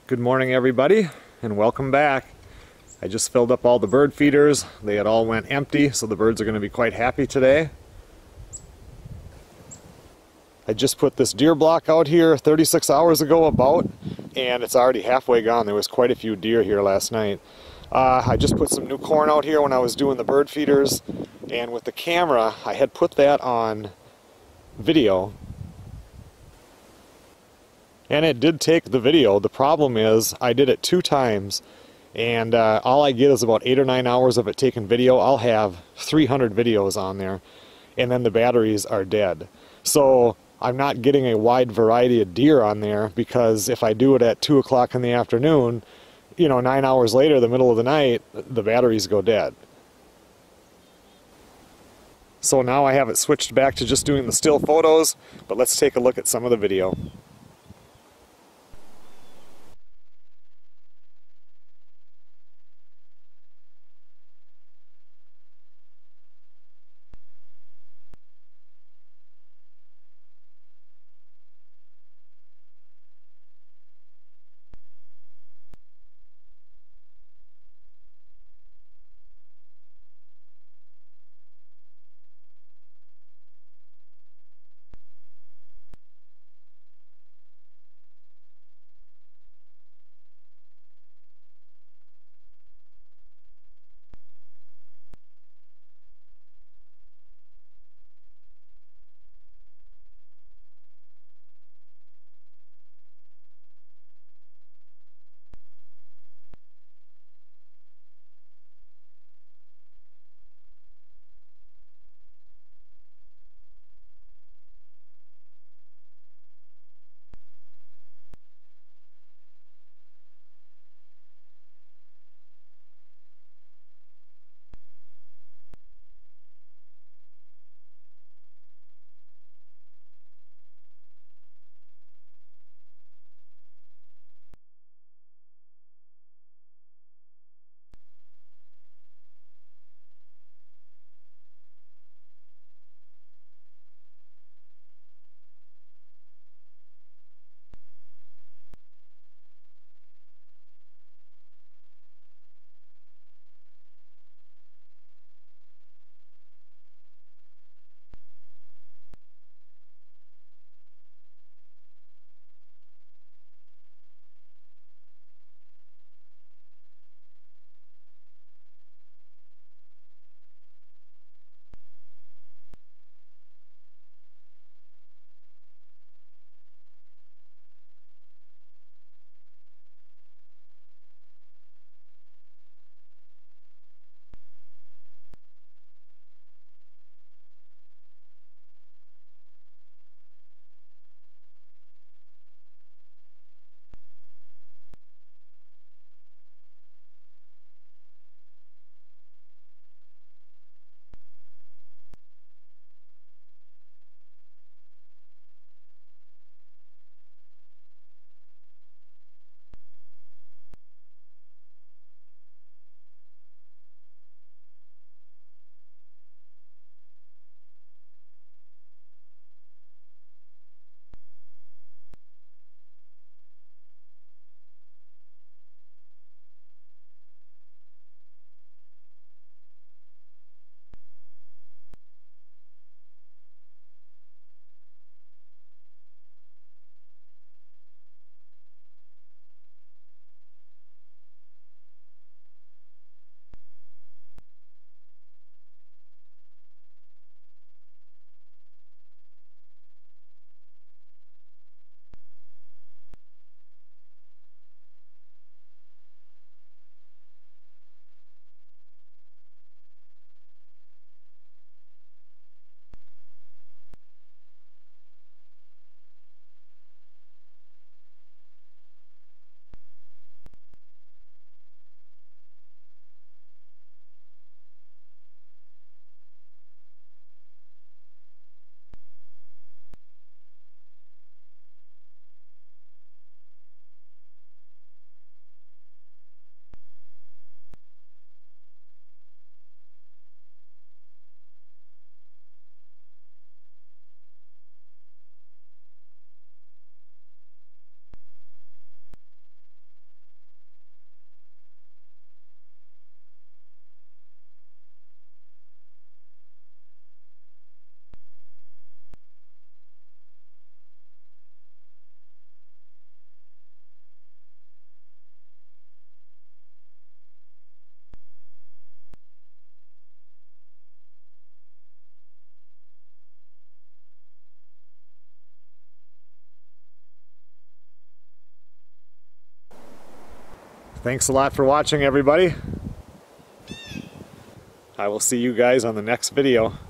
Good morning, everybody, and welcome back. I just filled up all the bird feeders. They had all went empty, so the birds are going to be quite happy today. I just put this deer block out here 36 hours ago about, and it's already halfway gone. There was quite a few deer here last night. I just put some new corn out here when I was doing the bird feeders, and with the camera, I had put that on video. And it did take the video. The problem is I did it 2 times, and all I get is about 8 or 9 hours of it taken video. I'll have 300 videos on there, and then the batteries are dead. So I'm not getting a wide variety of deer on there, because if I do it at 2 o'clock in the afternoon, 9 hours later, the middle of the night, the batteries go dead. So now I have it switched back to just doing the still photos, but let's take a look at some of the video. Thanks a lot for watching, everybody. I will see you guys on the next video.